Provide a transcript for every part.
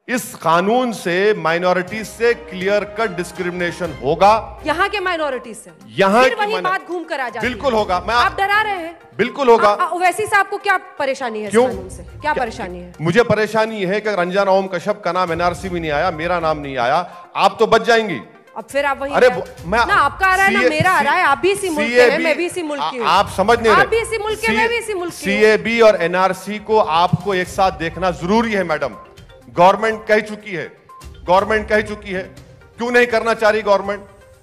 इस कानून से माइनॉरिटीज से क्लियर कट डिस्क्रिमिनेशन होगा। यहाँ के माइनॉरिटीज से यहाँ फिर वही बात घूम कर आ जाती है। बिल्कुल होगा। आप डरा रहे हैं। बिल्कुल होगा। वैसे से आपको क्या परेशानी है इस कानून से? क्या परेशानी है? मुझे परेशानी है कि रंजन ओम कश्यप का नाम एनआरसी में नहीं आया, मेरा नाम नहीं आया। आप तो बच जाएंगी। अब फिर आप वही अरे ना आपका आ रहा है ना मेरा आ रहा है। आप भी इसी मुल्क के हैं, मैं भी इसी मुल्क की हूं। आप समझ नहीं रहे। आप भी इसी मुल्क के, मैं भी इसी मुल्क की हूं। सीएबी और एनआरसी को आपको एक साथ देखना जरूरी है मैडम। गवर्नमेंट कह चुकी है, गवर्नमेंट कह चुकी है। क्यों नहीं करना चाह रही गवर्नमेंट?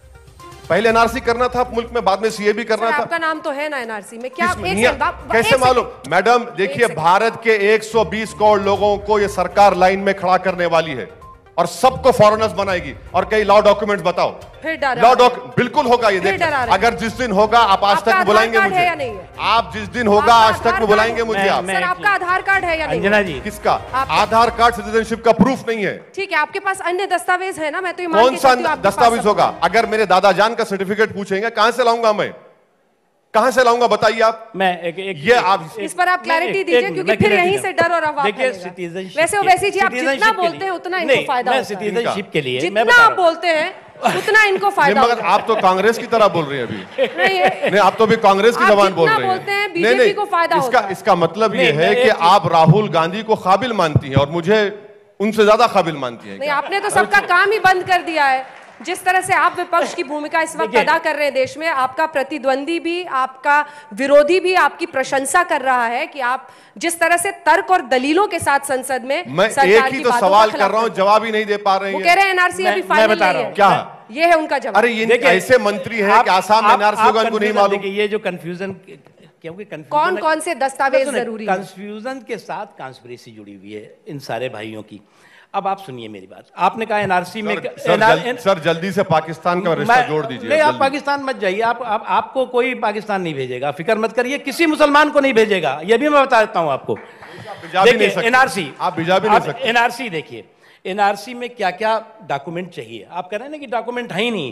पहले एनआरसी करना था मुल्क में, बाद में सीएबी करना था। आपका नाम तो है ना एनआरसी में, क्या कैसे मालूम? मैडम देखिए, भारत के 120 करोड़ लोगों को यह सरकार लाइन में खड़ा करने वाली है और सबको फॉरेनर्स बनाएगी। और कई लॉ डॉक्यूमेंट्स बताओ। फिर लॉ डॉक्यूमेंट बिल्कुल होगा ये। देखिए, अगर जिस दिन होगा आप आज तक बुलाएंगे मुझे। आप जिस दिन होगा आज तक में बुलाएंगे मुझे। आप सर, आपका आधार कार्ड है या नहीं? अंजना जी, किसका आधार कार्ड? सिटीजनशिप का प्रूफ नहीं है। ठीक है, आपके पास अन्य दस्तावेज है ना? मैं तो ये कौन सा दस्तावेज होगा? अगर मेरे दादा जान का सर्टिफिकेट पूछेंगे, कहां से लाऊंगा मैं? कहां से लाऊंगा बताइए आप। मैं ये आप इस पर आप क्लैरिटी दीजिए, क्योंकि फिर यहीं से डर और अफवाह देखिए, वैसे वैसी जी आप जितना बोलते हैं उतना इनको फायदा होता है। सिटीजनशिप के लिए जितना आप बोलते हैं उतना इनको फायदा होता है। आप तो कांग्रेस की तरह बोल रहे हैं अभी। नहीं, आप तो अभी कांग्रेस की जबान बोल रहे हैं। बीजेपी को फायदा होता है। इसका मतलब ये है कि आप राहुल गांधी को काबिल मानती हैं और मुझे उनसे ज्यादा काबिल मानती हैं। नहीं, आपने तो सबका काम ही बंद कर दिया है। जिस तरह से आप विपक्ष की भूमिका इस वक्त अदा कर रहे हैं देश में, आपका प्रतिद्वंदी भी, आपका विरोधी भी आपकी प्रशंसा कर रहा है कि आप जिस तरह से तर्क और दलीलों के साथ संसद में मैं एक ही तो सवाल कर रहा हूं, जवाब ही नहीं दे पा रहे हैं। वो कह रहे हैं एनआरसी अभी फाइनल नहीं है। क्या ये है उनका जवाब? अरे ये ऐसे मंत्री हैं कि आसाम में एनआरसी होगा, इनको नहीं मालूम। ये जो कंफ्यूजन, क्योंकि कौन कौन से दस्तावेज जरूरी है? कंफ्यूजन के साथ कॉन्स्पिरेसी जुड़ी हुई है इन सारे भाइयों की। अब आप सुनिए मेरी बात। आपने कहा एनआरसी में सर जल्दी से पाकिस्तान का रिश्ता जोड़ दीजिए। नहीं, आप पाकिस्तान मत जाइए। आपको कोई पाकिस्तान नहीं भेजेगा, फिक्र मत करिए। किसी मुसलमान को नहीं भेजेगा, ये भी मैं बता देता हूं आपको। देखिए एनआरसी, आप भिजा भी नहीं सकते। एनआरसी देखिए, एनआरसी में क्या क्या डॉक्यूमेंट चाहिए। आप कह रहे हैं ना कि डॉक्यूमेंट है ही नहीं।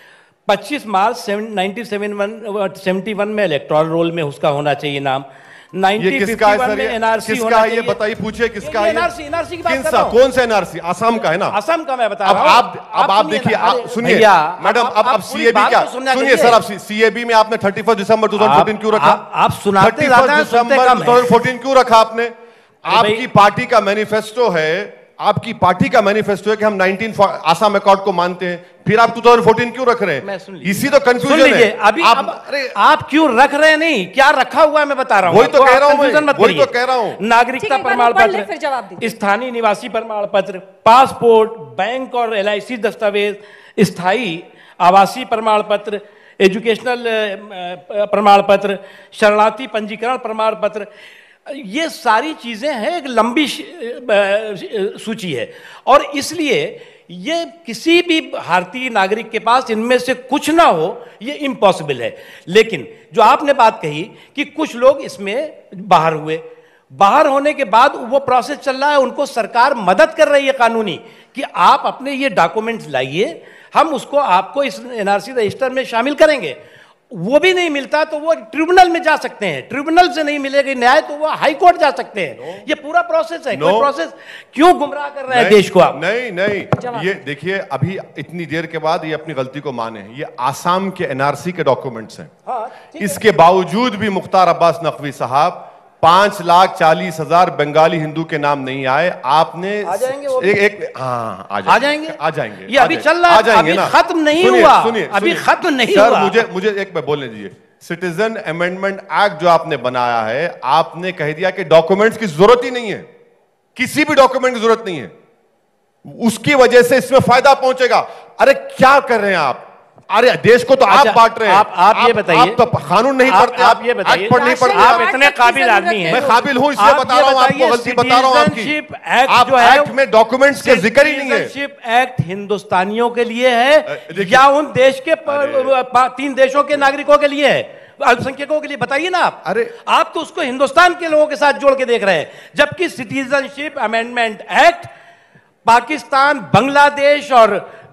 25 मार्च 1971 में इलेक्टोरल रोल में उसका होना चाहिए नाम। 1951 में एनआरसी होना चाहिए। ये बताइए, पूछिए किसका है? एनआरसी की बात कर रहा हूं। कौन सा एनआरसी? असम का है ना? असम का मैं बता रहा हूं। अब आप देखिए, सुनिए मैडम, अब सीएबी क्या? सुनिए सर, अब सीएबी में आपने 31 दिसंबर 2014 क्यों रखा? आप सुनाते 31 दिसंबर 2014 क्यों रखा आपने? आपकी पार्टी का मैनिफेस्टो है, आपकी पार्टी का मैनिफेस्टो है कि हम 19 आसाम अकॉर्ड को मानते हैं। फिर आप 2014 क्यों रख रहे हैं? इसी तो कंफ्यूजन है। अभी आप क्यों रख रहे हैं? नहीं, क्या रखा हुआ है मैं बता रहा हूं। वही तो कह रहा हूं, वही तो कह रहा हूं। नागरिकता प्रमाण पत्र, स्थानीय निवासी प्रमाण पत्र, पासपोर्ट, बैंक और LIC दस्तावेज, स्थायी आवासीय प्रमाण पत्र, एजुकेशनल प्रमाण पत्र, शरणार्थी पंजीकरण प्रमाण पत्र, ये सारी चीजें हैं। एक लंबी सूची है और इसलिए ये किसी भी भारतीय नागरिक के पास इनमें से कुछ ना हो, ये इम्पॉसिबल है। लेकिन जो आपने बात कही कि कुछ लोग इसमें बाहर हुए, बाहर होने के बाद वो प्रोसेस चल रहा है, उनको सरकार मदद कर रही है कानूनी कि आप अपने ये डॉक्यूमेंट्स लाइए, हम उसको आपको इस एनआरसी रजिस्टर में शामिल करेंगे। वो भी नहीं मिलता तो वो ट्रिब्यूनल में जा सकते हैं, ट्रिब्यूनल से नहीं मिलेगा न्याय तो वो हाई कोर्ट जा सकते हैं। ये पूरा प्रोसेस है। कोई प्रोसेस क्यों गुमराह कर रहे हैं देश को आप? नहीं, ये देखिए, अभी इतनी देर के बाद ये अपनी गलती को माने। ये आसाम के एनआरसी के डॉक्यूमेंट्स हैं। इसके बावजूद भी मुख्तार अब्बास नकवी साहब 5,40,000 बंगाली हिंदू के नाम नहीं आए। आपने आ जाएंगे वो आ जाएंगे। ये अभी चल रहा है, अभी खत्म नहीं हुआ। अभी खत्म नहीं हुआ। मुझे एक बार बोलने दीजिए। सिटीजन अमेंडमेंट एक्ट जो आपने बनाया है, आपने कह दिया कि डॉक्यूमेंट्स की जरूरत ही नहीं है, किसी भी डॉक्यूमेंट की जरूरत नहीं है, उसकी वजह से इसमें फायदा पहुंचेगा। अरे क्या कर रहे हैं आप? अरे देश को तो आप बांट रहे हैं। आप ये बताइए, आप तो कानून नहीं पढ़ते। आप ये बताइए, आप इतने काबिल आदमी हैं। मैं काबिल हूं, इसलिए बता रहा हूं आपको, गलती बता रहा हूं आपकी। एक्ट जो है एक्ट में डॉक्यूमेंट्स के जिक्र ही नहीं है। सिटीजनशिप एक्ट हिंदुस्तानियों के लिए है या उन देश के 3 देशों के नागरिकों के लिए है, अल्पसंख्यकों के लिए? बताइए ना आप। अरे आप तो उसको हिंदुस्तान के लोगों के साथ जोड़ के देख रहे हैं, जबकि citizenship amendment act Pakistan, Bangladesh और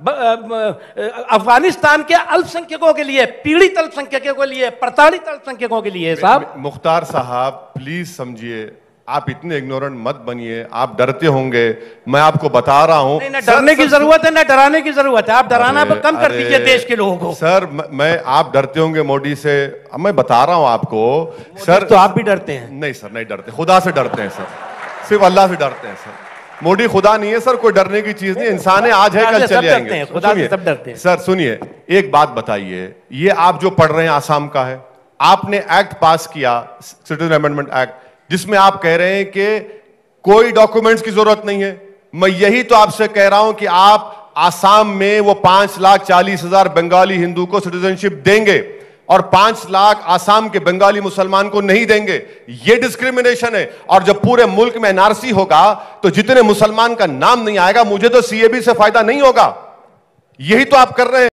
अफगानिस्तान के अल्पसंख्यकों के लिए, पीड़ित अल्पसंख्यकों के लिए, प्रताड़ित अल्पसंख्यकों के लिए। साहब मुख्तार साहब प्लीज समझिए, आप इतने इग्नोरेंट मत बनिए, आप डरते होंगे, मैं आपको बता रहा हूं। नहीं, डरने की जरूरत है ना डराने की जरूरत है, आप डराना कम कर दीजिए देश के लोगों को। सर मैं आप डरते होंगे मोदी से, मैं बता रहा हूं आपको सर। तो आप भी डरते हैं? नहीं सर, नहीं डरते, खुदा से डरते हैं सर, सिर्फ अल्लाह से डरते हैं सर। मोदी खुदा नहीं है सर, कोई डरने की चीज नहीं, इंसान है, आज है कल चले जाएंगे। खुदा से सब डरते हैं। सर सुनिए, एक बात बताइए, ये आप जो पढ़ रहे हैं आसाम का है, आपने एक्ट पास किया सिटीजन अमेंडमेंट एक्ट, जिसमें आप कह रहे हैं कि कोई डॉक्यूमेंट्स की जरूरत नहीं है। मैं यही तो आपसे कह रहा हूं कि आप आसाम में वो 5,40,000 बंगाली हिंदू को सिटीजनशिप देंगे और 5 लाख आसाम के बंगाली मुसलमान को नहीं देंगे, ये डिस्क्रिमिनेशन है। और जब पूरे मुल्क में एनआरसी होगा तो जितने मुसलमान का नाम नहीं आएगा, मुझे तो सीएबी से फायदा नहीं होगा। यही तो आप कर रहे हैं।